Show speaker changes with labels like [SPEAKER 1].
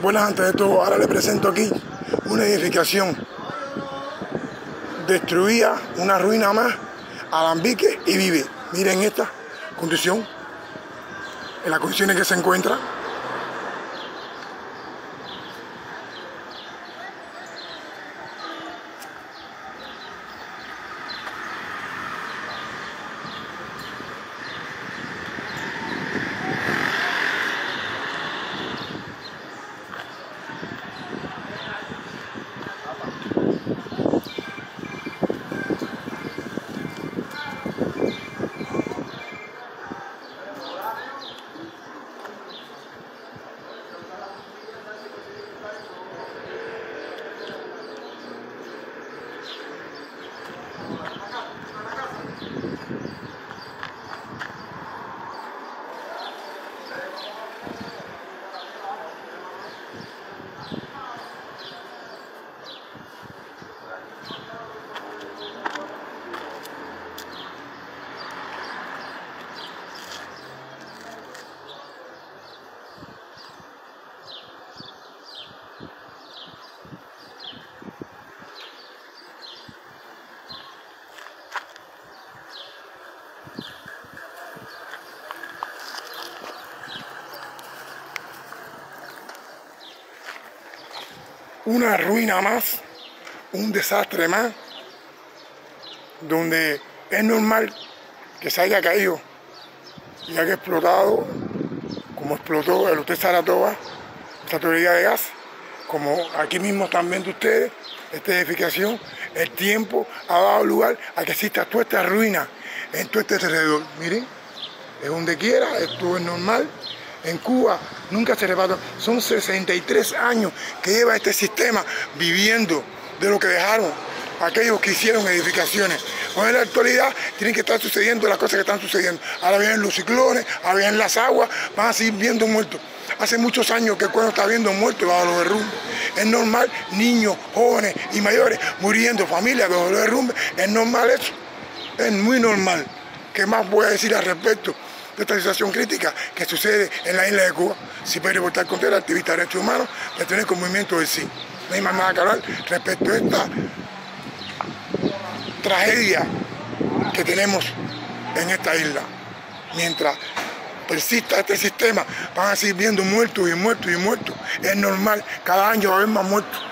[SPEAKER 1] Buenas, antes de todo, ahora le presento aquí una edificación destruida, una ruina más, Alambique y Vive. Miren esta condición, en las condiciones que se encuentra. Una ruina más, un desastre más, donde es normal que se haya caído y haya explotado, como explotó el Hotel Saratoga, esta tubería de gas, como aquí mismo están viendo ustedes, esta edificación. El tiempo ha dado lugar a que exista toda esta ruina en todo este alrededor. Miren, es donde quiera, esto es normal. En Cuba nunca se reparó. Son 63 años que lleva este sistema viviendo de lo que dejaron aquellos que hicieron edificaciones. Hoy en la actualidad tienen que estar sucediendo las cosas que están sucediendo. Ahora vienen los ciclones, ahora vienen las aguas, van a seguir viendo muertos. Hace muchos años que el pueblo está viendo muertos bajo los derrumbes. Es normal, niños, jóvenes y mayores muriendo, familias bajo los derrumbes. Es normal eso, es muy normal. ¿Qué más voy a decir al respecto de esta situación crítica que sucede en la isla de Cuba? Siper Reportaje Contreras, activista de derechos humanos, pertenezco al movimiento del Sí. No hay más nada que hablar respecto a esta tragedia que tenemos en esta isla. Mientras persista este sistema, van a seguir viendo muertos y muertos y muertos. Es normal, cada año va a haber más muertos.